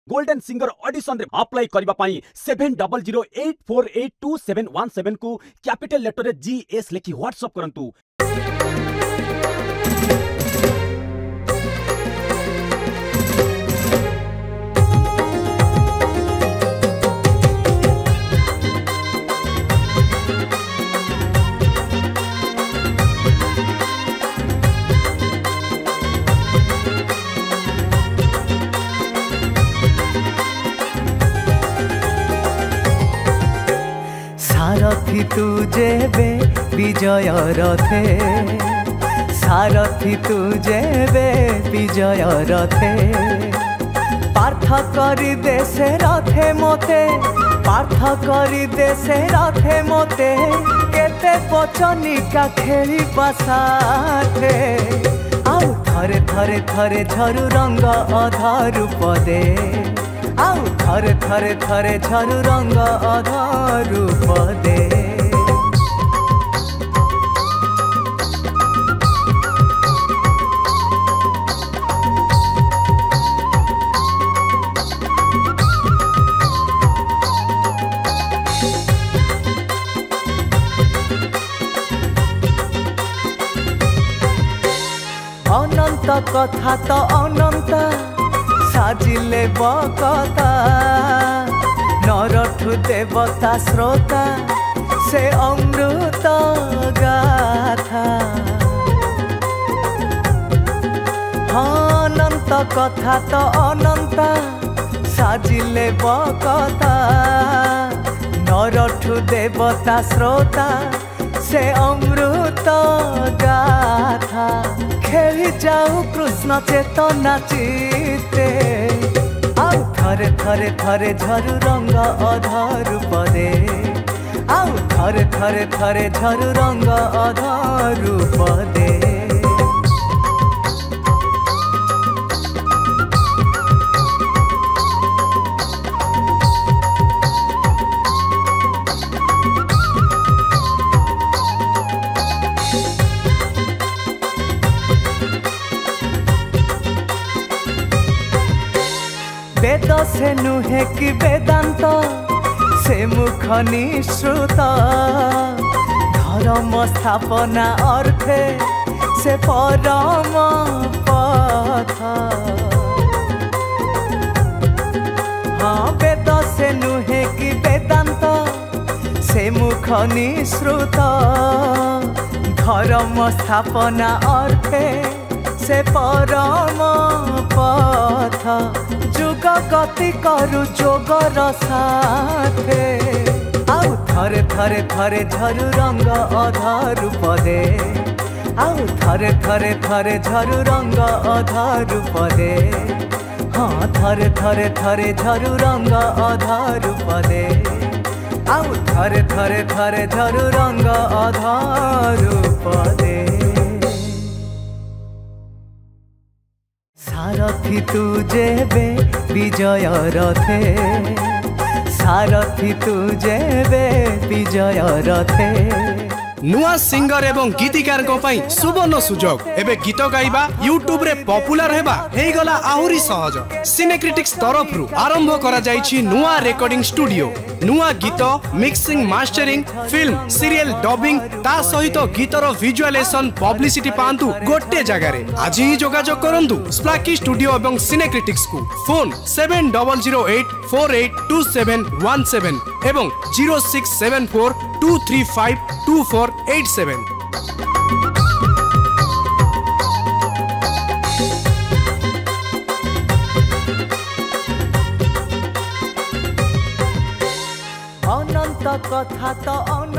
Golden singer audition रे apply करबा पई 7008482717 को कैपिटल लेटर रे GS लिखि व्हाट्सएप करंतु। सारथी तू जेबे विजय रथे, सारथी तू जेबे विजय रथे, पार्थ करी देशे रथे मोते, पार्थ करी देशे रथे मोते, केते पचनिका खेली बसाथे, आउ थरे थरे थरे झरु रंग अधारू पदे, आउ थरे थरे थरे झरु रंग अधारू पदे। अनंत कथा तो अनंत साजिले बकता, नरठु देवता श्रोता से अमृत गाथा। अनंत कथा तो अनंत साजिले बकता, नरठु देवता श्रोता से अमृत गाथा। खेली जाऊ कृष्ण चेतना चिते, आउ थरे थरे थरे झरु रंग अधारू पदे, आउ थरे थरे थरे झरु रंग अधारू पदे। वेद से नुहे कि वेदांत से मुख निश्रुत, धर्म स्थापना अर्थे से परम पथ। हाँ वेद से नुहे कि वेदांत से मुख निश्रुत, धर्म स्थापना अर्थे से परम पथ। जुग गति करु जोगर साथे, आउ थरे थरे थरे झरु रंग अधारू पदे, आउ थरे थरे थरे झरु रंग अधारू पदे। हाँ थरे थरे थरे झरु रंग अधारू पदे, आउ थरे थरे थरे झरु रंग अधारू पदे। सारथी तू जेबे विजय रथे, सारथी तू जेबे विजय रथे। नुआ सिंगर एवं गीतिकार को पई सुवर्ण सुजोग। एबे गीत गाइबा यूट्यूब रे पॉपुलर हेबा हेई गला आहुरी सहज। सिनेक्रिटिक्स तरफ रु आरंभ करा जाईछि नुआ रिकॉर्डिंग स्टूडियो। नुआ गीत mixing mastering film serial dubbing ता सहित गीतर विजुअलाइजेशन पब्लिसिटी पांतु गोटे जगह रे। आज ही जोगाजोग करंतु स्प्लाकी स्टूडियो एवं सिनेक्रिटिक्स को। फोन 7008482717 एवं 0674235247। अनंत कथा तो